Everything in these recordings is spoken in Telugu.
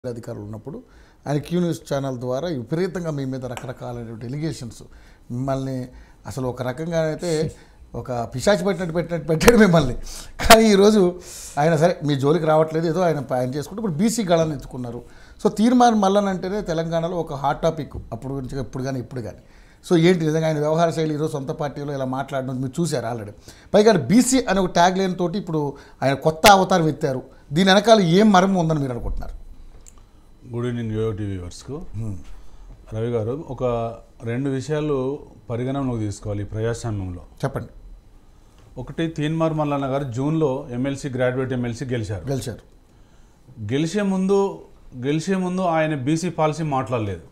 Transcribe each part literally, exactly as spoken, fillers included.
అధికారులు ఉన్నప్పుడు ఆయన క్యూ న్యూస్ ఛానల్ ద్వారా విపరీతంగా మీ మీద రకరకాలైనటువంటి ఎలిగేషన్స్ మిమ్మల్ని అసలు ఒక రకంగా అయితే ఒక పిశాచి పెట్టినట్టు పెట్టినట్టు పెట్టాడు మిమ్మల్ని. కానీ ఈరోజు ఆయన సరే మీ జోలికి రావట్లేదు, ఏదో ఆయన ఆయన చేసుకుంటే ఇప్పుడు బీసీ గళాన్ని ఎత్తుకున్నారు. సో తీర్మానం మల్లన్ అంటేనే తెలంగాణలో ఒక హాట్ టాపిక్ అప్పుడు గురించి ఇప్పుడు కానీ ఇప్పుడు కానీ. సో ఏంటి నిజంగా ఆయన వ్యవహార శైలి ఈరోజు సొంత పార్టీలో ఇలా మాట్లాడడం మీరు చూశారు ఆల్రెడీ. పైగా బీసీ అనే ఒక ట్యాగ్ లైన్ తోటి ఇప్పుడు ఆయన కొత్త అవతారం ఎత్తారు. దీని వెనకాల ఏం మర్మం ఉందని మీరు అనుకుంటున్నారు? గుడ్ ఈవినింగ్ యోయో టీవీ వ్యూవర్స్కు. రవి గారు, ఒక రెండు విషయాలు పరిగణనలోకి తీసుకోవాలి ఈ ప్రజాస్వామ్యంలో. చెప్పండి. ఒకటి, తీన్మార్ మల్లన్న గారు జూన్లో ఎమ్మెల్సీ గ్రాడ్యుయేట్ ఎమ్మెల్సీ గెలిచారు గెలిచారు గెలిచే ముందు గెలిచే ముందు ఆయన బీసీ పాలసీ మాట్లాడలేదు.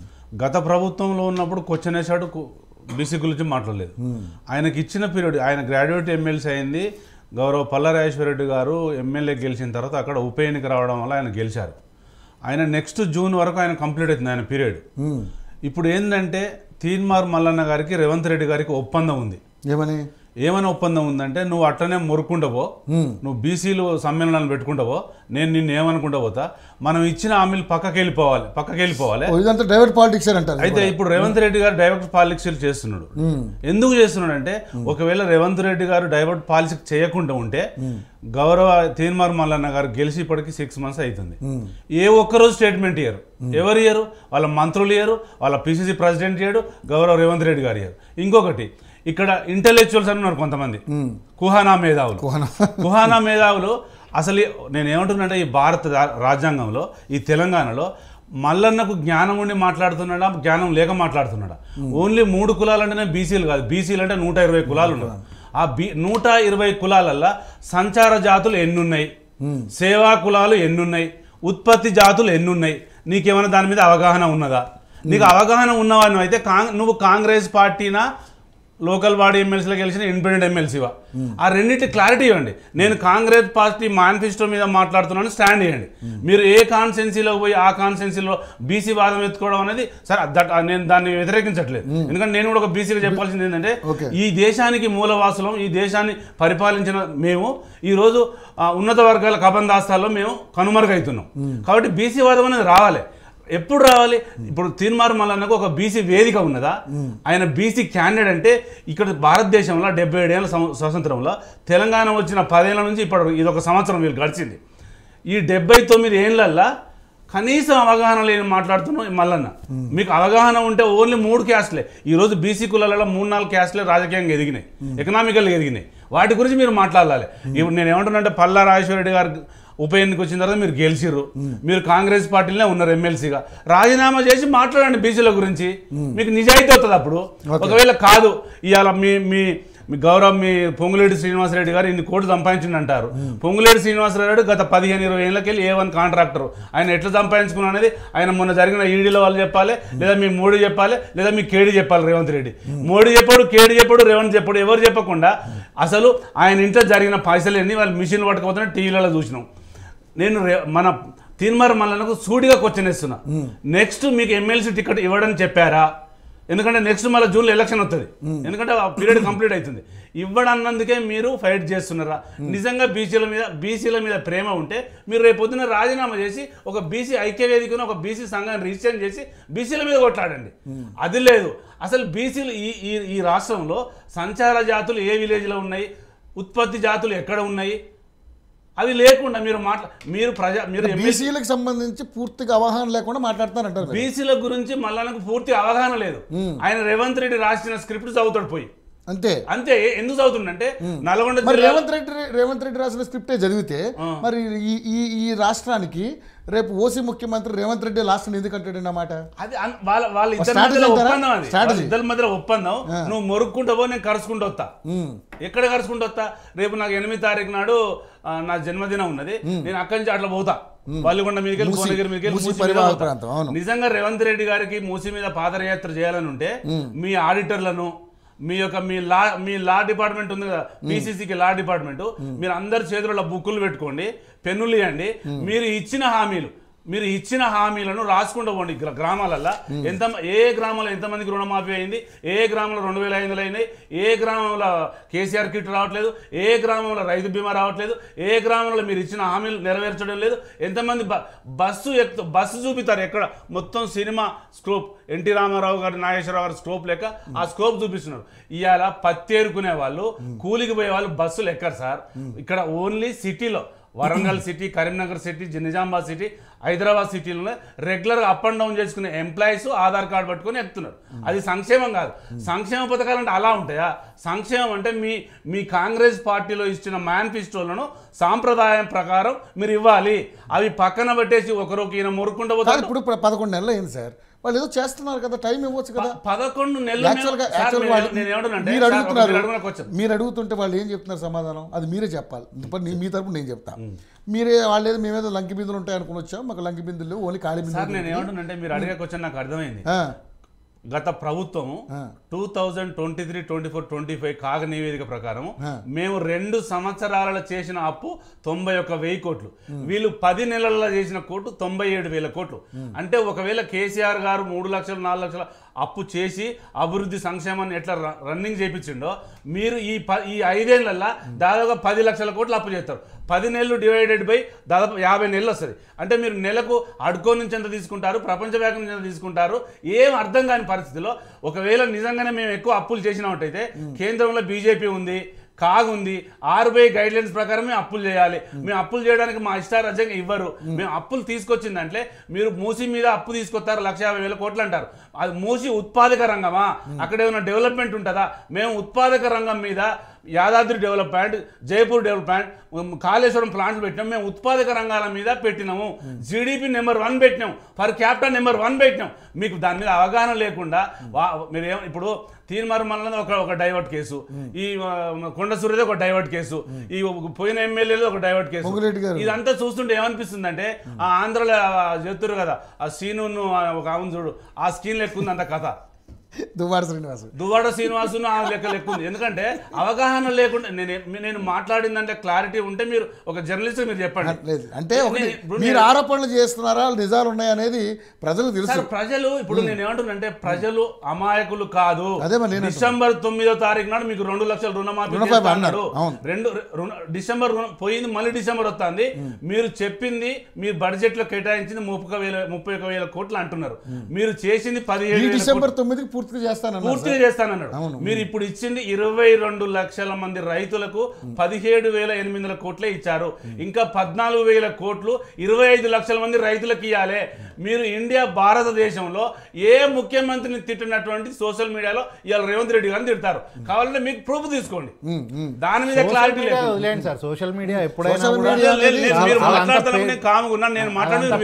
గత ప్రభుత్వంలో ఉన్నప్పుడు క్వశ్చన్ వేసాడు, బీసీ గురించి మాట్లాడలేదు. ఆయనకి ఇచ్చిన పీరియడ్, ఆయన గ్రాడ్యుయేట్ ఎమ్మెల్సీ అయింది గౌరవ పల్లారాజేశ్వరరెడ్డి గారు ఎమ్మెల్యే గెలిచిన తర్వాత అక్కడ ఉప ఎన్నిక రావడం వల్ల ఆయన గెలిచారు. ఆయన నెక్స్ట్ జూన్ వరకు ఆయన కంప్లీట్ అవుతుంది ఆయన పీరియడ్. ఇప్పుడు ఏంటంటే తీన్మార్ మల్లన్న గారికి రేవంత్ రెడ్డి గారికి ఒప్పందం ఉంది. ఏమని ఏమైనా ఒప్పందం ఉందంటే, నువ్వు అట్టనే మొరుకుండవో, నువ్వు బీసీలు సమ్మేళనాలు పెట్టుకుంటావో, నేను నిన్ను ఏమనుకుంటా పోతా, మనం ఇచ్చిన హామీలు పక్కకి వెళ్ళిపోవాలి పక్కకి వెళ్ళిపోవాలి ఇదంతా డైవర్ట్ పాలిటిక్స్ అంటారు. అయితే ఇప్పుడు రేవంత్ రెడ్డి గారు డైవర్ట్ పాలిటిక్స్ చేస్తున్నాడు. ఎందుకు చేస్తున్నాడు అంటే, ఒకవేళ రేవంత్ రెడ్డి గారు డైవర్ట్ పాలిటిక్స్ చేయకుండా ఉంటే గౌరవ తీన్మార్ మల్లన్న గారు గెలిచి ఇప్పటికి సిక్స్ మంత్స్ అవుతుంది. ఏ ఒక్కరోజు స్టేట్మెంట్ ఇయ్యరు. ఎవరు ఇయ్యరు? వాళ్ళ మంత్రులు ఇయ్యరు, వాళ్ళ పిసిసి ప్రెసిడెంట్ ఇయ్యడు, గౌరవ రేవంత్ రెడ్డి గారు ఇయ్యరు. ఇంకొకటి, ఇక్కడ ఇంటెలెక్చువల్స్ అని ఉన్నారు కొంతమంది, కుహానా మేధావులు. కుహానా మేధావులు అసలు నేను ఏమంటున్నానంటే, ఈ భారత రాజ్యాంగంలో ఈ తెలంగాణలో మల్లన్నకు జ్ఞానం ఉండి మాట్లాడుతున్నాడా, జ్ఞానం లేక మాట్లాడుతున్నాడా? ఓన్లీ మూడు కులాలు అంటేనే బీసీలు కాదు, బీసీలు అంటే నూట ఇరవై కులాలు ఉన్నాయి. ఆ బీ నూట ఇరవై కులాలల్లో సంచార జాతులు ఎన్నున్నాయి, సేవా కులాలు ఎన్నున్నాయి, ఉత్పత్తి జాతులు ఎన్నున్నాయి? నీకేమైనా దాని మీద అవగాహన ఉన్నదా? నీకు అవగాహన ఉన్నవాడిని అయితే కాంగ్ నువ్వు కాంగ్రెస్ పార్టీనా, లోకల్ బాడీ ఎమ్మెల్సీలో గెలిచిన ఇండిపెండెంట్ ఎమ్మెల్సీవా? ఆ రెండింటి క్లారిటీ ఇవ్వండి. నేను కాంగ్రెస్ పార్టీ మేనిఫెస్టో మీద మాట్లాడుతున్నాను, స్టాండ్ ఇవ్వండి. మీరు ఏ కాన్స్టెన్సీలో పోయి ఆ కాన్స్టెన్సీలో బీసీ వాదం ఎత్తుకోవడం అనేది సరే, దట్ నేను దాన్ని వ్యతిరేకించట్లేదు. ఎందుకంటే నేను కూడా ఒక బీసీగా చెప్పాల్సింది ఏంటంటే, ఈ దేశానికి మూలవాసులం, ఈ దేశాన్ని పరిపాలించిన మేము ఈరోజు ఉన్నత వర్గాల కబందాస్తాల్లో మేము కనుమరుగవుతున్నాం. కాబట్టి బీసీ వాదం అనేది రావాలి. ఎప్పుడు రావాలి? ఇప్పుడు తీన్మార్ మల్లన్నకు ఒక బీసీ వేదిక ఉన్నదా? ఆయన బీసీ క్యాండిడేట్ అంటే, ఇక్కడ భారతదేశంలో డెబ్బై ఏడేళ్ళ స్వతంత్రంలో తెలంగాణ వచ్చిన పదేళ్ల నుంచి ఇప్పుడు ఇది ఒక సంవత్సరం వీళ్ళు గడిచింది. ఈ డెబ్బై తొమ్మిది ఏళ్ళల్లో కనీసం అవగాహన లేని మాట్లాడుతున్నాం మల్లన్న. మీకు అవగాహన ఉంటే ఓన్లీ మూడు క్యాస్ట్లే ఈరోజు బీసీ కులాలలో మూడు నాలుగు క్యాస్ట్లే రాజకీయంగా ఎదిగినాయి, ఎకనామికల్గా ఎదిగినాయి. వాటి గురించి మీరు మాట్లాడాలి. ఇప్పుడు నేను ఏమంటున్నా అంటే, పల్లారాజేశ్వరరెడ్డి గారు ఉప ఎన్నిక వచ్చిన తర్వాత మీరు గెలిచిర్రు, మీరు కాంగ్రెస్ పార్టీలోనే ఉన్నారు ఎమ్మెల్సీగా, రాజీనామా చేసి మాట్లాడండి బీసీల గురించి, మీకు నిజాయితీ అవుతుంది. అప్పుడు ఒకవేళ కాదు, ఇవాళ మీ మీ మీ గౌరవం మీ పొంగులేటి శ్రీనివాసరెడ్డి గారు ఇన్ని కోట్లు సంపాదించింది అంటారు. పొంగులేటి శ్రీనివాసరెడ్డి గత పదిహేను ఇరవై ఏళ్ళకెళ్ళి ఏ వన్ కాంట్రాక్టర్, ఆయన ఎట్లా సంపాదించుకున్నా అనేది ఆయన మొన్న జరిగిన ఈడీలో వాళ్ళు చెప్పాలి, లేదా మీ మోడీ చెప్పాలి, లేదా మీ కేడీ చెప్పాలి. రేవంత్ రెడ్డి మోడీ చెప్పాడు, కేడీ చెప్పాడు, రేవంత్ చెప్పాడు. ఎవరు చెప్పకుండా అసలు ఆయన ఇంట్లో జరిగిన పైసలు ఎన్ని వాళ్ళు మిషన్లు పట్టుకపోతున్నా టీవీలలో చూసినాం. నేను మన తీన్మార్ మల్లన్నకు సూటిగా క్వశ్చన్ ఇస్తున్నా, నెక్స్ట్ మీకు ఎమ్మెల్సీ టికెట్ ఇవ్వడం చెప్పారా? ఎందుకంటే నెక్స్ట్ మళ్ళీ జూన్లో ఎలక్షన్ వస్తుంది, ఎందుకంటే ఆ పీరియడ్ కంప్లీట్ అవుతుంది. ఇవ్వడన్నందుకే మీరు ఫైట్ చేస్తున్నారా? నిజంగా బీసీల మీద బీసీల మీద ప్రేమ ఉంటే మీరు రేపు పొద్దున రాజీనామా చేసి ఒక బీసీ ఐక్యవేదికను, ఒక బీసీ సంఘాన్ని రిజిస్టర్ చేసి బీసీల మీద కొట్లాడండి. అది లేదు. అసలు బీసీలు ఈ ఈ రాష్ట్రంలో సంచార జాతులు ఏ విలేజ్లో ఉన్నాయి, ఉత్పత్తి జాతులు ఎక్కడ ఉన్నాయి, అవి లేకుండా మీరు మాట్లా మీరు ప్రజా మీరు బీసీలకు సంబంధించి పూర్తిగా అవగాహన లేకుండా మాట్లాడుతారంటారు. బీసీల గురించి మల్లన్నకు పూర్తి అవగాహన లేదు. ఆయన రేవంత్ రెడ్డి రాసిన స్క్రిప్ట్ చదువుతాడు పోయి, అంతే అంతే. ఎందుకు చదువుతుండంటే, నల్గొండ రేవంత్ రెడ్డి రేవంత్ రెడ్డి రాసిన స్క్రిప్టే చదివితే మరి ఈ ఈ రాష్ట్రానికి రేపు ఓసీ ముఖ్యమంత్రి రేవంత్ రెడ్డి లాస్ట్ ఎందుకంటాడు అన్నమాట. అది వాళ్ళ వాళ్ళ ఇద్దరి మధ్యలో ఒప్పందం, అది ఇద్దరి మధ్యలో ఒప్పందం. నువ్వు మొరుక్కుంటావో నేను కరుచుకుంటూ వస్తా. ఎక్కడ కరుచుకుంటూ వస్తా? రేపు నాకు ఎనిమిది తారీఖు నాడు నా జన్మదినం ఉన్నది, నేను అక్కడి నుంచి అట్లా పోతా, వల్లిగొండ మీదకి వెళ్ళి భువనగిరి మీదకి వెళ్ళి. నిజంగా రేవంత్ రెడ్డి గారికి మూసీ మీద పాదయాత్ర చేయాలని ఉంటే మీ ఆడిటర్లను, మీ యొక్క మీ లా మీ లా డిపార్ట్మెంట్ ఉంది కదా, పీసీసీకి లా డిపార్ట్మెంట్, మీరు అందరి చేతుల్లో బుక్కులు పెట్టుకోండి, పెన్నులు ఇవ్వండి. మీరు ఇచ్చిన హామీలు మీరు ఇచ్చిన హామీలను రాసుకుంటూ పోండి గ్రామాలల్లో ఎంత ఏ గ్రామంలో ఎంతమందికి రుణమాఫీ అయింది, ఏ గ్రామంలో రెండు వేల ఐదు వందలు అయినాయి, ఏ గ్రామంలో కేసీఆర్ కిట్ రావట్లేదు, ఏ గ్రామంలో రైతు బీమా రావట్లేదు, ఏ గ్రామంలో మీరు ఇచ్చిన హామీలు నెరవేర్చడం లేదు, ఎంతమంది బస్సు ఎక్కు బస్సు చూపిస్తారు ఎక్కడ మొత్తం సినిమా స్కోప్ ఎన్టీ రామారావు గారు నాగేశ్వరరావు గారి స్కోప్ లెక్క ఆ స్కోప్ చూపిస్తున్నారు. ఇవాళ పత్తేరుకునే వాళ్ళు కూలికి పోయే వాళ్ళు బస్సులు ఎక్కరు సార్. ఇక్కడ ఓన్లీ సిటీలో Warangal city, Karimnagar city, Nizamabad city, Hyderabad సిటీలో రెగ్యులర్గా అప్ అండ్ డౌన్ చేసుకునే ఎంప్లాయీస్ ఆధార్ కార్డు పట్టుకొని ఎక్కుతున్నారు. అది సంక్షేమం కాదు. సంక్షేమ పథకాలు అంటే అలా ఉంటాయా? సంక్షేమం అంటే మీ మీ కాంగ్రెస్ పార్టీలో ఇచ్చిన మేనిఫెస్టోలను సాంప్రదాయం ప్రకారం మీరు ఇవ్వాలి. అవి పక్కన పెట్టేసి ఒకరికి ఈయన మురుక్కుంటూ పోతారు. ఇప్పుడు పదకొండు నెలలు అయింది సార్, వాళ్ళు ఏదో చేస్తున్నారు కదా, టైం ఇవ్వచ్చు కదా. పదకొండు నెలలు మీరు అడుగుతుంటే వాళ్ళు ఏం చెప్తున్నారు సమాధానం? అది మీరే చెప్పాలి. మీ తరపున నేను చెప్తా. మీరే వాళ్ళు ఏదో మేమేదో లంకి బిందులు ఉంటాయి అనుకుని వచ్చాం, మాకు లంకి బిందులు ఓన్లీ ఖాళీ బిందులు. నేను ఏమంటున్నానంటే మీరు అడిగేకొచ్చాను నాకు అర్థమైంది. గత ప్రభుత్వము two thousand twenty three twenty four twenty five కాగ నివేదిక ప్రకారం మేము రెండు సంవత్సరాలలో చేసిన అప్పు తొంభై ఒక్క వెయ్యి కోట్లు, వీళ్ళు పది నెలల్లో చేసిన కోట్లు తొంభై ఏడు వేల కోట్లు. అంటే ఒకవేళ కేసీఆర్ గారు మూడు లక్షలు నాలుగు లక్షల అప్పు చేసి అభివృద్ధి సంక్షేమాన్ని ఎట్లా రన్నింగ్ చేయించిండో మీరు ఈ ప ఈ ఐదేళ్లలో దాదాపుగా పది లక్షల కోట్లు అప్పు చేస్తారు. పది నెలలు డివైడెడ్ బై దాదాపు యాభై నెలలు వస్తుంది. అంటే మీరు నెలకు అడ్కో నుంచి ఎంత తీసుకుంటారు, ప్రపంచవ్యాప్తం నుంచి ఎంత తీసుకుంటారు, ఏం అర్థం కాని పరిస్థితిలో ఒకవేళ నిజంగానే మేము ఎక్కువ అప్పులు చేసినట్టయితే కేంద్రంలో బీజేపీ ఉంది, కాగ్ ఉంది, ఆర్బీఐ గైడ్ లైన్స్ ప్రకారం మేము అప్పులు చేయాలి. మేము అప్పులు చేయడానికి మా ఇష్టారాజ్యంగా ఇవ్వరు. మేము అప్పులు తీసుకొచ్చిందంటే మీరు మూసి మీద అప్పు తీసుకొస్తారు లక్ష యాభై వేల కోట్లు అంటారు. అది మూసి ఉత్పాదక రంగమా? అక్కడ ఏమైనా డెవలప్మెంట్ ఉంటుందా? మేము ఉత్పాదక రంగం మీద యాదాద్రి డెవలప్మెంట్, జైపూర్ డెవలప్మెంట్, కాళేశ్వరం ప్లాంట్లు పెట్టినాం. మేము ఉత్పాదక రంగాల మీద పెట్టినాము. జీడిపి నెంబర్ వన్ పెట్టినాం, పర్ క్యాపిటల్ నెంబర్ వన్ పెట్టినాం. మీకు దాని మీద అవగాహన లేకుండా మీరు ఏం ఇప్పుడు తీన్మార్ మల్ల ఒక ఒక డైవర్ట్ కేసు, ఈ కొండ సూర్యది ఒక డైవర్ట్ కేసు, ఈ పోయిన ఎమ్మెల్యేది ఒక డైవర్ట్ కేసు. ఇదంతా చూస్తుంటే ఏమనిపిస్తుంది అంటే ఆ ఆంధ్రలో చెప్తారు కదా ఆ సీను ఒక అవును చూడు ఆ స్కీన్ లెక్కుంది అంత కథ. దువ్వాడ శ్రీనివాసు దువ్వాడ శ్రీనివాసు లెక్క లెక్కుంది. ఎందుకంటే అవగాహన లేకుండా నేను నేను మాట్లాడిందంటే క్లారిటీ ఉంటే మీరు ఒక జర్నలిస్ట్ మీరు చెప్పండి. అంటే మీరు ఆరోపణలు చేస్తున్నారా నిజాలు ఉన్నాయి అనేది ప్రజలు తెలుసు. ప్రజలు ఇప్పుడు నేను ఏమంటున్నానంటే ప్రజలు అమాయకులు కాదు. డిసెంబర్ తొమ్మిదో తారీఖు నాడు మీకు రెండు లక్షల రుణమాఫీ అన్నాడు. రెండు డిసెంబర్ పోయింది, మళ్ళీ డిసెంబర్ వస్తుంది. మీరు చెప్పింది మీ బడ్జెట్ లో కేటాయించింది ముప్పై వేల ముప్పై ఒక వేల కోట్లు అంటున్నారు. మీరు చేసింది పదిహేడు డిసెంబర్ తొమ్మిదికి పూర్తిగా చేస్తానన్నాడు పూర్తిగా చేస్తానన్నాడు. మీరు ఇప్పుడు ఇచ్చింది ఇరవై రెండు లక్షల మంది రైతులకు పదిహేడు వేల ఎనిమిది వందల కోట్లే ఇచ్చారు. ఇంకా పద్నాలుగు వేల కోట్లు ఇరవై ఐదు లక్షల మంది రైతులకు ఇవ్వాలి. మీరు ఇండియా భారతదేశంలో ఏ ముఖ్యమంత్రిని తిట్టినటువంటి సోషల్ మీడియాలో ఇవాళ రేవంత్ రెడ్డి గారిని తిడతారు. కావాలంటే మీకు ప్రూఫ్ తీసుకోండి, దాని మీద క్లారిటీ లేదు సార్. సోషల్ మీడియా ఎప్పుడైనా మీరు మాట్లాడతారని కాముకున్నాను నేను మాట్లాడేది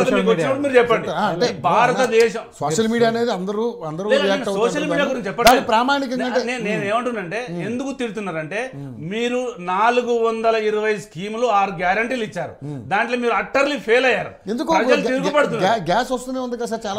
మీరు చెప్పండి. భారతదేశం సోషల్ మీడియా అనేది అందరూ అందరూ సోషల్ మీడియా గురించి చెప్పండి. ప్రామాణికంగా నేను ఏమంటున్నానంటే ఎందుకు తిడుతున్నారంటే మీరు నాలుగు వందల ఇరవై స్కీములు ఆరు గ్యారంటీలు ఇచ్చారు, దాంట్లో మీరు అట్టర్లీ ఫెయిల్ అయ్యారు. ఎందుకు గ్యాస్ వస్తూనే ఉంది కదా సార్, చాలా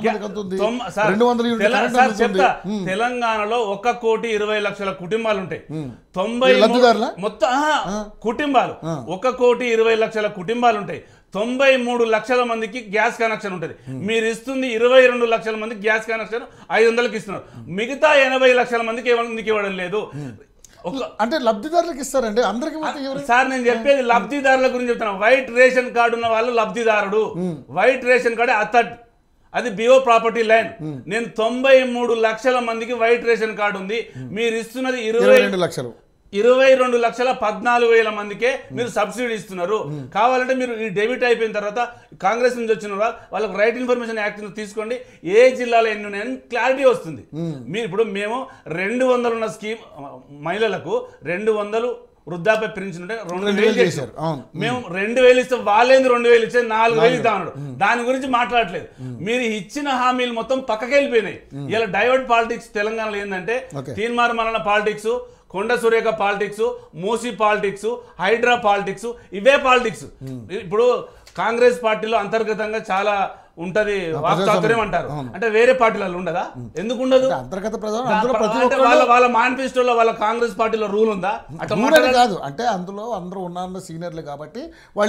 మంది. తెలంగాణలో ఒక కోటి ఇరవై లక్షల కుటుంబాలు ఉంటాయి. తొంభై మొత్తం కుటుంబాలు ఒక కోటి ఇరవై లక్షల కుటుంబాలు ఉంటాయి. తొంభై మూడు లక్షల మందికి గ్యాస్ కనెక్షన్ ఉంటుంది. మీరు ఇస్తుంది ఇరవై రెండు లక్షల మందికి గ్యాస్ కనెక్షన్ ఐదు వందలకి ఇస్తున్నారు. మిగతా ఎనభై లక్షల మందికి ఎందుకు ఇవ్వడం లేదు? అంటే లబ్ధిదారులకు ఇస్తారండి అందరికి సార్. నేను చెప్పేది లబ్ధిదారుల గురించి చెప్తాను. వైట్ రేషన్ కార్డు ఉన్న వాళ్ళు లబ్ధిదారుడు. వైట్ రేషన్ కార్డు అథర్డ్, అది బిఓ ప్రాపర్టీ లైన్. నేను తొంభై మూడు లక్షల మందికి వైట్ రేషన్ కార్డు ఉంది. మీరు ఇస్తున్నది ఇరవై రెండు లక్షలు ఇరవై రెండు లక్షల పద్నాలుగు వేల మందికే మీరు సబ్సిడీ ఇస్తున్నారు. కావాలంటే మీరు ఈ డెబిట్ అయిపోయిన తర్వాత కాంగ్రెస్ నుంచి వచ్చిన వాళ్ళకి రైట్ ఇన్ఫర్మేషన్ యాక్ట్ తీసుకోండి, ఏ జిల్లాలో ఎన్ని ఉన్నాయని క్లారిటీ వస్తుంది. మీరు ఇప్పుడు మేము రెండు వందలు ఉన్న స్కీమ్ మహిళలకు రెండు వందలు వృద్ధాప్య పెన్షన్ ఉంటే రెండు వేలు చేశారు. మేము రెండు వేలు ఇస్తే వాళ్ళేంది రెండు వేలు ఇస్తే నాలుగు వేలు ఇద్దాం అన్నాడు. దాని గురించి మాట్లాడలేదు. మీరు ఇచ్చిన హామీలు మొత్తం పక్కకి వెళ్ళిపోయినాయి. ఇలా డైవర్ట్ పాలిటిక్స్ తెలంగాణలో ఏంటంటే Teenmar Mallanna politics, Konda Surekha politics, Musi politics, HYDRAA politics, ఇవే పాలిటిక్స్. ఇప్పుడు కాంగ్రెస్ పార్టీలో అంతర్గతంగా చాలా ఉంటది వాక్ చాతుర్యం అంటారు. అంటే వేరే పార్టీలలో ఉండదా? ఎందుకు ఉండదు? అంతర్గత వాళ్ళ వాళ్ళ మేనిఫెస్టోలో వాళ్ళ కాంగ్రెస్ పార్టీలో రూల్ ఉందా? అట్లా కాదు. అంటే అందులో అందరూ ఉన్న సీనియర్లు కాబట్టి వాళ్ళు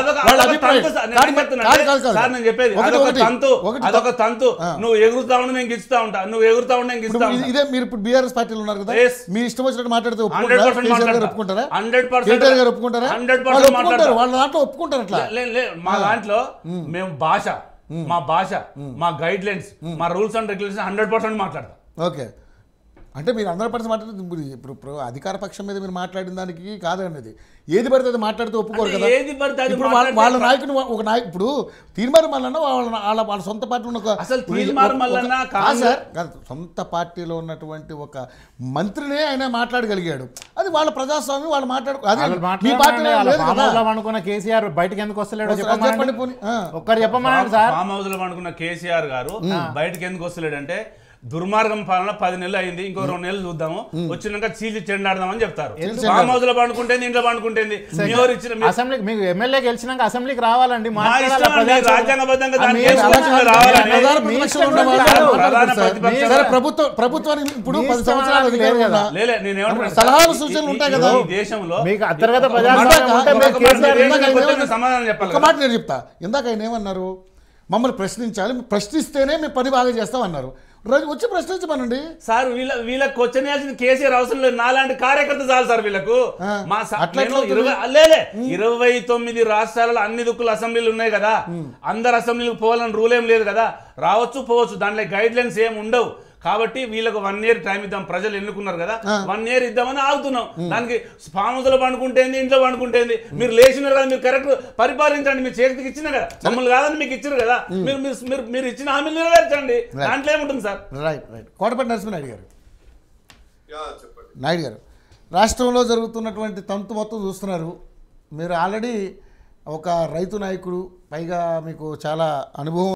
నేను చెప్పేది అదొక తంతు, అదొక తంతు. నువ్వు ఎగురుతా ఉండి నేను గిచ్చుతా ఉంటా, నువ్వు ఎగురుతా ఉండి నేను గిచ్చుతా ఉంటా. ఇదే మీరు ఇప్పుడు బీఆర్ఎస్ పార్టీలో ఉన్నారు కదా, మీ ఇష్టం వచ్చినట్టు మాట్లాడితే హండ్రెడ్ పర్సెంట్ ఒప్పుకుంటారా? హండ్రెడ్ పర్సెంట్ ఒప్పుకుంటారా? హండ్రెడ్ పర్సెంట్ మాట్లాడతారు. వాళ్ళ దాంట్లో ఒప్పుకుంటారు. అట్లా మా దాంట్లో మేము భాష, మా భాష, మా గైడ్ లైన్స్, మా rules and regulation hundred percent మాట్లాడతాం. ఓకే, అంటే మీరు హండ్రెడ్ పర్సెంట్ మాట్లాడుతుంది. ఇప్పుడు ఇప్పుడు అధికార పక్షం మీద మీరు మాట్లాడిన దానికి కాదనేది, ఏది పడితే అది మాట్లాడితే ఒప్పుకోరు కదా. ఏది పడితే ఇప్పుడు వాళ్ళ నాయకుడు ఒక నాయకు ఇప్పుడు తీర్మార్ మల్లన్న వాళ్ళ వాళ్ళ వాళ్ళ సొంత పార్టీలో ఉన్న అసలు తీర్మార్ మల్లన్న సొంత పార్టీలో ఉన్నటువంటి ఒక మంత్రినే ఆయన మాట్లాడగలిగాడు. అది వాళ్ళ ప్రజాస్వామ్యం, వాళ్ళు మాట్లాడు. అది మీ పార్టీలో అనుకున్న కేసీఆర్ బయటకు ఎందుకు వస్తలేడు చెప్పండి. ఒక్కరు చెప్పమన్నారు సార్. ఫామ్ హౌస్ లో అనుకున్న కేసీఆర్ గారు బయటకు ఎందుకు వస్తలేడు అంటే దుర్మార్గం పాలన పది నెలలు అయింది, ఇంకో రెండు నెలలు చూద్దాము, వచ్చినాక చీల్చి చెండాడదామని చెప్తారు. ఫామ్ హౌస్ లో పండుకుంటేంది, ఇంట్లో పండుకుంటేంది. అసెంబ్లీ మీకు ఎమ్మెల్యే గెలిచినాక అసెంబ్లీకి రావాలండి, రాజ్యాంగబద్ధంగా ప్రభుత్వం ప్రభుత్వానికి ఇప్పుడు పది సంవత్సరాలు సలహాలు సూచనలు ఉంటాయి కదా దేశంలో. మీకు అంతర్గత సమాధానం చెప్పాలి. ఒక మాట నేను చెప్తా. ఇందాక ఆయన ఏమన్నారు, మమ్మల్ని ప్రశ్నించాలి, ప్రశ్నిస్తేనే మేము పని బాగా చేస్తాం అన్నారు. వచ్చి ప్రశ్నించమనండి సార్. వీళ్ళ వీళ్ళకి క్వశ్చన్ చేయాల్సిన కేసీఆర్ అవసరం లేదు, నాలాంటి కార్యకర్త చాలు సార్ వీళ్ళకు. మా లేలే ఇరవై తొమ్మిది రాష్ట్రాలలో అన్ని దుక్కులు అసెంబ్లీలు ఉన్నాయి కదా, అందరు అసెంబ్లీలకు పోవాలని రూల్ ఏం లేదు కదా. రావచ్చు పోవచ్చు, దాంట్లో గైడ్ లైన్స్ ఏమి ఉండవు. కాబట్టి వీళ్ళకు వన్ ఇయర్ టైం ఇద్దాం, ప్రజలు ఎన్నుకున్నారు కదా, వన్ ఇయర్ ఇద్దామని ఆగుతున్నాం. దానికి ఫామ్ హౌస్ లో పండుకుంటేంది, ఇంట్లో పండుకుంటేంది. మీరు లేచినారు కదా, మీరు కరెక్ట్ పరిపాలించండి, మీరు చేతికి ఇచ్చిన కదా, మమ్మల్ని కాదని మీకు ఇచ్చారు కదా, మీరు మీరు మీరు ఇచ్చిన హామీలు నెరవేర్చండి. దాంట్లో ఏముంటుంది sir? Right right Kotapalli Narasimha Naidu garu. Naidu గారు, రాష్ట్రంలో జరుగుతున్నటువంటి తంతు మొత్తం చూస్తున్నారు. మీరు ఆల్రెడీ ఒక రైతు నాయకుడు, పైగా మీకు చాలా అనుభవం